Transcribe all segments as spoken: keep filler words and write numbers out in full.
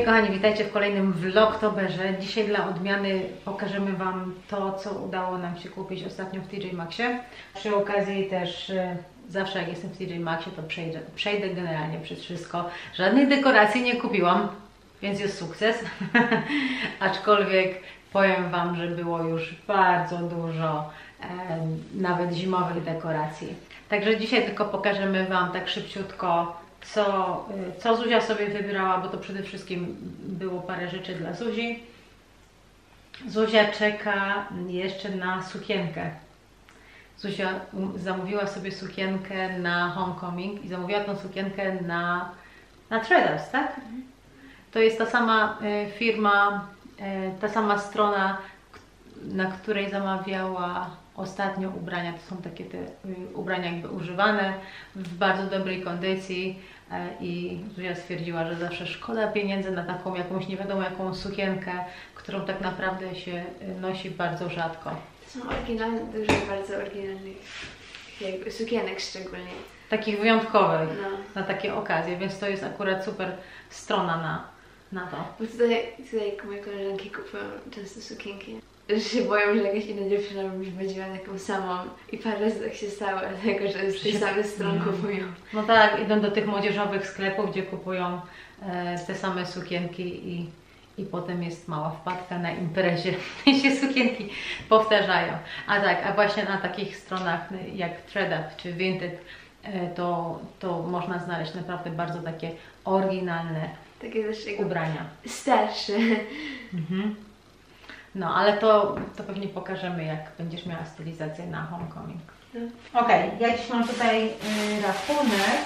kochani, witajcie w kolejnym vlogtoberze. Dzisiaj dla odmiany pokażemy Wam to, co udało nam się kupić ostatnio w T J Maxxie. Przy okazji też zawsze jak jestem w T J Maxxie, to przejdę, przejdę generalnie przez wszystko. Żadnej dekoracji nie kupiłam, więc jest sukces. Aczkolwiek powiem Wam, że było już bardzo dużo e, nawet zimowych dekoracji. Także dzisiaj tylko pokażemy Wam tak szybciutko, co, co Zuzia sobie wybrała, bo to przede wszystkim było parę rzeczy dla Zuzi. Zuzia czeka jeszcze na sukienkę. Zuzia zamówiła sobie sukienkę na Homecoming i zamówiła tą sukienkę na, na Threaders, tak? To jest ta sama firma, ta sama strona, na której zamawiała ostatnio ubrania. To są takie te ubrania jakby używane, w bardzo dobrej kondycji i Zuzia stwierdziła, że zawsze szkoda pieniędzy na taką jakąś nie wiadomo jaką sukienkę, którą tak naprawdę się nosi bardzo rzadko. To są oryginalne, dużo bardzo oryginalnych jakby sukienek szczególnie. Takich wyjątkowych, no. Na takie okazje, więc to jest akurat super strona na, na to. Bo tutaj, tutaj moje koleżanki kupują często sukienki, że się boją, że jakaś inna dziewczyna będzie miała taką samą i parę razy tak się stało, dlatego że z tej samej strony kupują. No tak, idą do tych młodzieżowych sklepów, gdzie kupują e, te same sukienki i, i potem jest mała wpadka na imprezie, się sukienki powtarzają. A tak, a właśnie na takich stronach jak ThreadUp czy Vinted e, to, to można znaleźć naprawdę bardzo takie oryginalne takie też ubrania. Starsze. Mhm. No, ale to, to pewnie pokażemy, jak będziesz miała stylizację na Homecoming. No. Ok, ja dziś mam tutaj y, rachunek.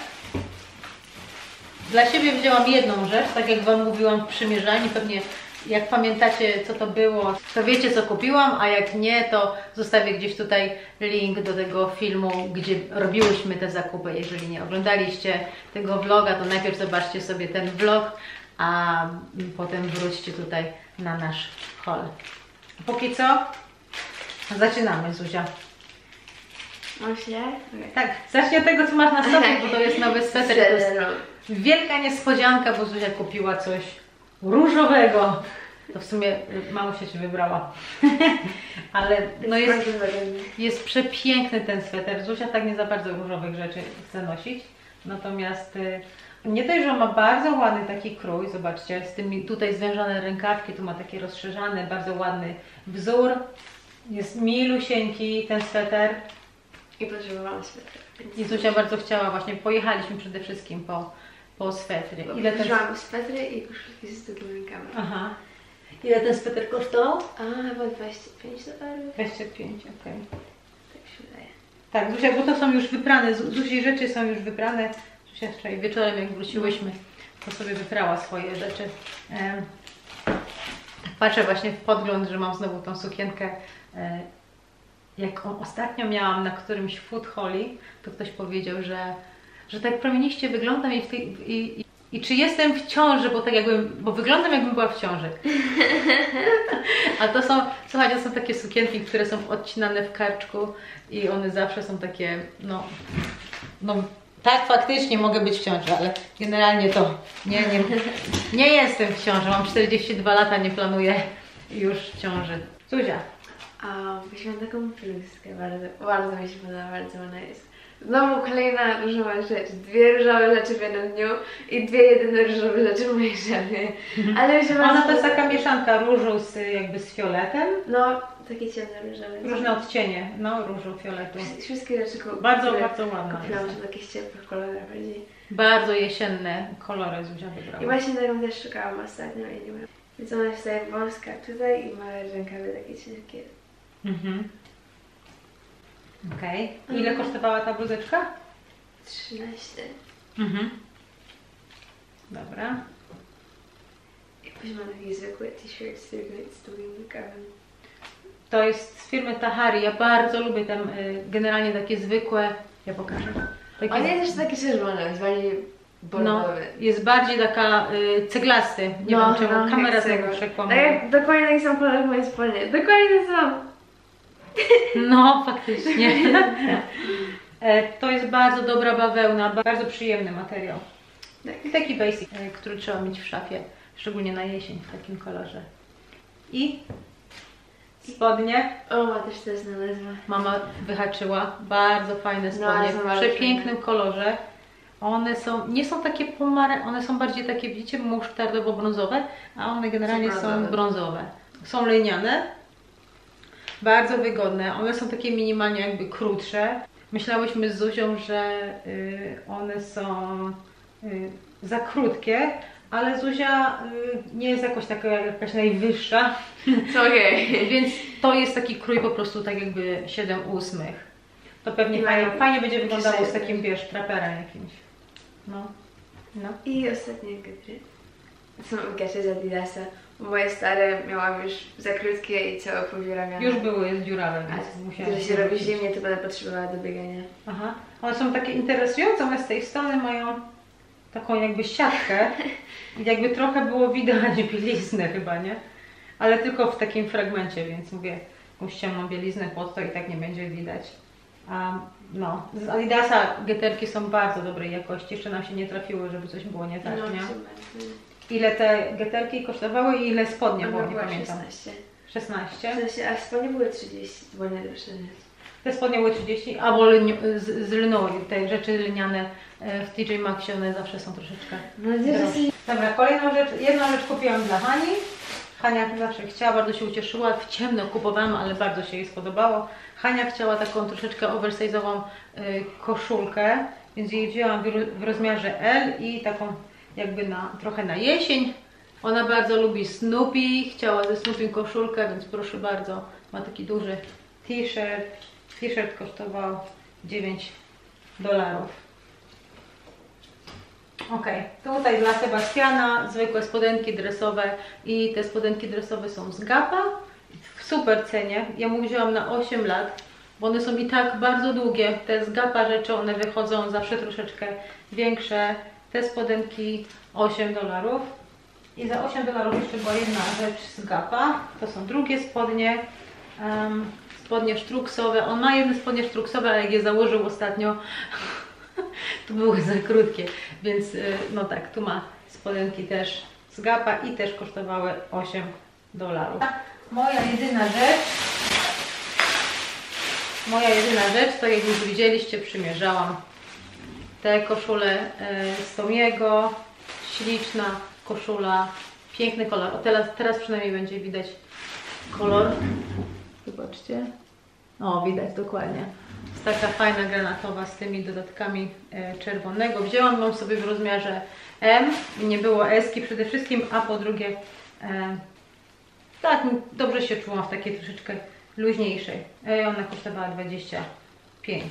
Dla siebie wzięłam jedną rzecz, tak jak Wam mówiłam w przymierzaniu. Pewnie jak pamiętacie, co to było, to wiecie, co kupiłam, a jak nie, to zostawię gdzieś tutaj link do tego filmu, gdzie robiłyśmy te zakupy. Jeżeli nie oglądaliście tego vloga, to najpierw zobaczcie sobie ten vlog, a potem wróćcie tutaj na nasz haul. Póki co zaczynamy, Zuzia. Myślę? Tak, zacznij od tego, co masz na sobie, bo to jest nowy sweter. To jest wielka niespodzianka, bo Zuzia kupiła coś różowego. To w sumie mamusia Ci wybrała. Ale no jest, jest przepiękny ten sweter. Zuzia tak nie za bardzo różowych rzeczy chce nosić. Natomiast nie dość, że ma bardzo ładny taki krój, zobaczcie, z tymi tutaj zwężane rękawki, tu ma taki rozszerzany, bardzo ładny wzór. Jest milusieńki ten sweter. I potrzebowałam sweter. I Zuzia bardzo chciała, właśnie pojechaliśmy przede wszystkim po, po swetry. Ile też mam swetry i koszulki z długimi rękami. Aha. Ile ten sweter kosztował? A, chyba dwadzieścia pięć dolarów. dwadzieścia pięć, okej. Okay. Tak się wydaje. Tak, Zuzia, bo to są już wyprane, Zuzi rzeczy są już wyprane. Zuzia wczoraj wieczorem, jak wróciłyśmy, to sobie wyprała swoje rzeczy. E, patrzę właśnie w podgląd, że mam znowu tą sukienkę. E, jak ostatnio miałam na którymś food haulie, to ktoś powiedział, że, że tak promieniście wyglądam i, w tej, i, i, i czy jestem w ciąży, bo tak jakbym, bo wyglądam jakbym była w ciąży. A to są, słuchajcie, to są takie sukienki, które są odcinane w karczku i one zawsze są takie, no, no tak, faktycznie mogę być w ciąży, ale generalnie to nie, nie, nie jestem w ciąży, mam czterdzieści dwa lata, nie planuję już ciąży. Zuzia. A, weźmiałam taką bluzkę, bardzo, bardzo mi się podoba, bardzo ona jest. Znowu kolejna różowa rzecz, dwie różowe rzeczy w jednym dniu i dwie jedyne różowe rzeczy w mojej szafie. Ale mi się bardzo... Ona to jest taka mieszanka różu z, jakby z fioletem. No, takie ciemne różowe. Różne odcienie, no różu, fioletu. Wszystkie rzeczy kupiłam. Bardzo, bardzo ładna. Kupiłam w takich ciepłych kolorach bardziej. Bardzo jesienne kolory Zuzia wybrała. I właśnie taką też szukałam ostatnio i nie miałam. Więc ona jest tutaj wąska tutaj i małe rękawy takie cienkie. Mhm. Okej. Okay. Ile kosztowała ta bluzeczka? trzynaście. Mhm. Dobra. I później mam takie zwykłe t-shirt z długim rękawem. To jest z firmy Tahari. Ja bardzo lubię tam y, generalnie takie zwykłe. Ja pokażę. Takie... On jest też taki czerwony, jest bardziej bordowy. No, jest bardziej taka y, ceglasty. Nie no, wiem czemu no, kamera tego przekłamuje. Tak, dokładnie taki sam kolor w mojej spodnie. Dokładnie ten sam. No, faktycznie. To jest bardzo dobra bawełna, bardzo przyjemny materiał. I taki basic, który trzeba mieć w szafie szczególnie na jesień w takim kolorze. I spodnie. O, ma też to znalazła. Mama wyhaczyła, bardzo fajne spodnie, No, w przepięknym kolorze. One są, nie są takie pomare, one są bardziej takie, widzicie, musztardowo-brązowe, a one generalnie Są są brązowe. brązowe. Są lniane, bardzo wygodne, one są takie minimalnie jakby krótsze. Myślałyśmy z Zuzią, że y, one są y, za krótkie, ale Zuzia y, nie jest jakoś taka jakaś najwyższa, Co okej. więc to jest taki krój po prostu tak jakby siedem ósmych. To pewnie I fajnie, mają fajnie będzie wyglądało z kieszenie. takim, wiesz, traperem jakimś. No, no. I ostatnie gatry. Są gacie z Adidasa. Moje stare miałam już za krótkie i całe powieramiane. Już były dziurawe, A więc musiałam... gdy się robi zimnie, to będę potrzebowała do biegania. Aha. One są takie interesujące, one z tej strony mają taką jakby siatkę i jakby trochę było widać bieliznę chyba, nie? Ale tylko w takim fragmencie, więc mówię, jakąś ciemną bieliznę pod to i tak nie będzie widać. A, no, z Adidasa geterki są bardzo dobrej jakości, jeszcze nam się nie trafiły, żeby coś było nie tak, No, nie? super. Ile te geterki kosztowały i ile spodnie było, Ona nie była pamiętam. szesnaście. szesnaście. W sensie, a spodnie były trzydzieści, to było najdroższe. Te spodnie były trzydzieści, albo lni- z, z lnu, te rzeczy lniane e, w T J Maxxie, one zawsze są troszeczkę No, nie droższe. Dobra, kolejną rzecz, jedną rzecz kupiłam dla Hani. Hania zawsze chciała, bardzo się ucieszyła, w ciemno kupowałam, ale bardzo się jej spodobało. Hania chciała taką troszeczkę oversize'ową y, koszulkę, więc jej wzięłam w, w rozmiarze L i taką jakby na, trochę na jesień. Ona bardzo lubi Snoopy, chciała ze Snoopy koszulkę, więc proszę bardzo, ma taki duży t-shirt. T-shirt kosztował dziewięć dolarów. Ok, tutaj dla Sebastiana zwykłe spodenki dresowe i te spodenki dresowe są z Gapa w super cenie. Ja mu wzięłam na osiem lat, bo one są i tak bardzo długie. Te z Gapa rzeczy, one wychodzą zawsze troszeczkę większe. Te spodenki osiem dolarów. I za osiem dolarów jeszcze była jedna rzecz z Gapa. To są drugie spodnie. Um, spodnie sztruksowe. On ma jedne spodnie sztruksowe, ale jak je założył ostatnio, to były za krótkie, więc no tak, tu ma spodenki też z Gapa i też kosztowały osiem dolarów. Moja jedyna rzecz, moja jedyna rzecz, to jak już widzieliście, przymierzałam te koszule z Tomiego, śliczna koszula, piękny kolor. O, teraz, teraz przynajmniej będzie widać kolor. Zobaczcie. O, widać dokładnie. Jest taka fajna granatowa z tymi dodatkami e, czerwonego. Wzięłam ją sobie w rozmiarze M. Nie było eski przede wszystkim, a po drugie e, tak dobrze się czułam w takiej troszeczkę luźniejszej. E, ona kosztowała dwadzieścia pięć.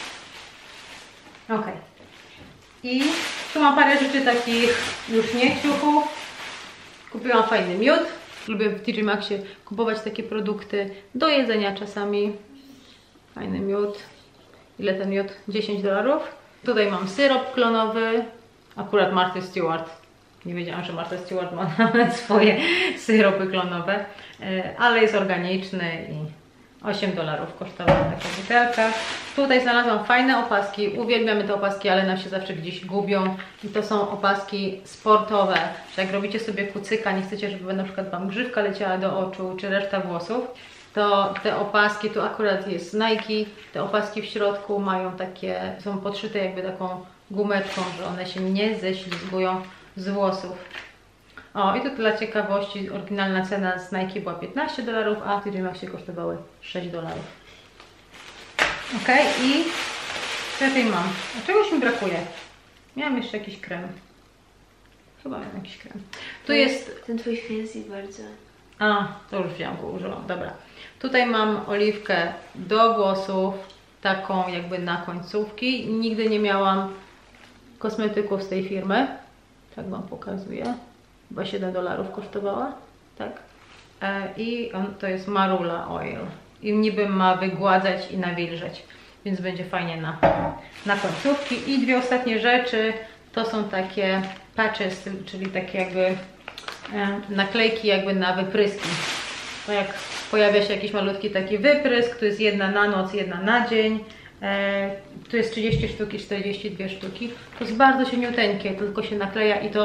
Ok. I tu mam parę rzeczy takich już nie ciuchów. Kupiłam fajny miód. Lubię w T J Maxxie kupować takie produkty do jedzenia czasami. Fajny miód. Ile ten miód? dziesięć dolarów. Tutaj mam syrop klonowy. Akurat Martha Stewart. Nie wiedziałam, że Martha Stewart ma nawet swoje syropy klonowe. Ale jest organiczny i osiem dolarów kosztowała taka butelka. Tutaj znalazłam fajne opaski. Uwielbiamy te opaski, ale nam się zawsze gdzieś gubią. I to są opaski sportowe. Że jak robicie sobie kucyka, nie chcecie, żeby na przykład Wam grzywka leciała do oczu, czy reszta włosów, to te opaski, tu akurat jest Nike, te opaski w środku mają takie, są podszyte jakby taką gumeczką, że one się nie ześlizgują z włosów. O, i to dla ciekawości, oryginalna cena z Nike była piętnaście dolarów, a w T J Maxxie kosztowały sześć dolarów. Ok, i co ja tutaj mam? A czegoś mi brakuje. Miałam jeszcze jakiś krem. Chyba miałam jakiś krem. Tu jest... Ten twój fancy bardzo. A, to już wziąłam go, użyłam, dobra. Tutaj mam oliwkę do włosów, taką jakby na końcówki. Nigdy nie miałam kosmetyków z tej firmy. Tak Wam pokazuję. Chyba siedem dolarów kosztowała, tak? E, I on, to jest Marula Oil. I niby ma wygładzać i nawilżeć, więc będzie fajnie na, na końcówki. I dwie ostatnie rzeczy to są takie patches, czyli takie jakby e, naklejki jakby na wypryski. To jak pojawia się jakiś malutki taki wyprysk, tu jest jedna na noc, jedna na dzień. E, tu jest trzydzieści sztuki, czterdzieści dwie sztuki. To jest bardzo cieniuteńkie, tylko się nakleja i to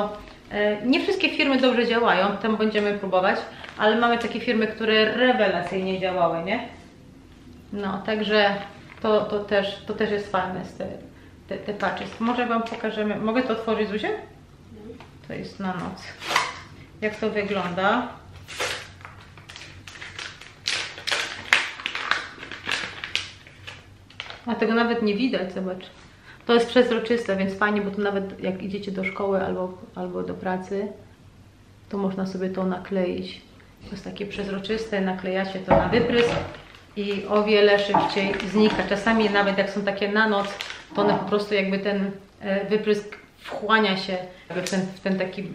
Nie wszystkie firmy dobrze działają, tam będziemy próbować, ale mamy takie firmy, które rewelacyjnie działały, nie? No, także to, to, też, to też jest fajne, te, te, te patches. Może Wam pokażemy, mogę to otworzyć, Zuzia? To jest na noc. Jak to wygląda? A tego nawet nie widać, zobacz. To jest przezroczyste, więc fajnie, bo to nawet jak idziecie do szkoły albo, albo do pracy, to można sobie to nakleić. To jest takie przezroczyste, naklejacie to na wyprysk i o wiele szybciej znika. Czasami nawet jak są takie na noc, to one po prostu jakby ten wyprysk wchłania się w ten, w ten taki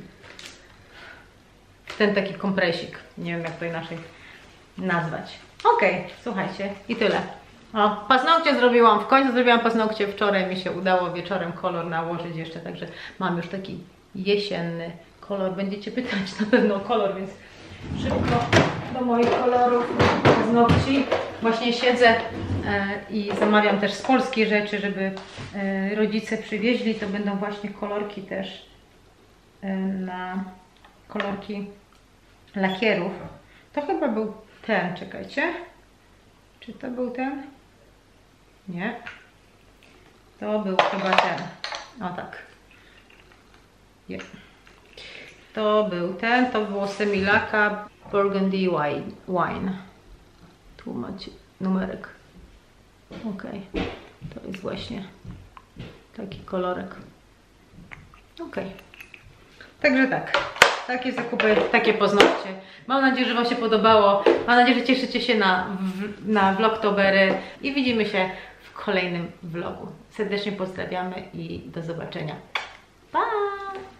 w ten taki kompresik. Nie wiem, jak to inaczej nazwać. Ok, słuchajcie, i tyle. O, paznokcie zrobiłam, w końcu zrobiłam paznokcie, wczoraj mi się udało wieczorem kolor nałożyć jeszcze, także mam już taki jesienny kolor. Będziecie pytać na pewno o kolor, więc szybko do moich kolorów paznokci. Właśnie siedzę e, i zamawiam też z Polski rzeczy, żeby e, rodzice przywieźli. To będą właśnie kolorki też e, na kolorki lakierów. To chyba był ten, czekajcie. Czy to był ten? Nie. To był chyba ten. O tak. Nie. To był ten, to było Semilaka Burgundy Wine. Tu macie numerek. Ok. To jest właśnie taki kolorek. Ok. Także tak. Takie zakupy, takie paznokcie. Mam nadzieję, że Wam się podobało. Mam nadzieję, że cieszycie się na, na vlogtobery i widzimy się w kolejnym vlogu. Serdecznie pozdrawiamy i do zobaczenia. Pa!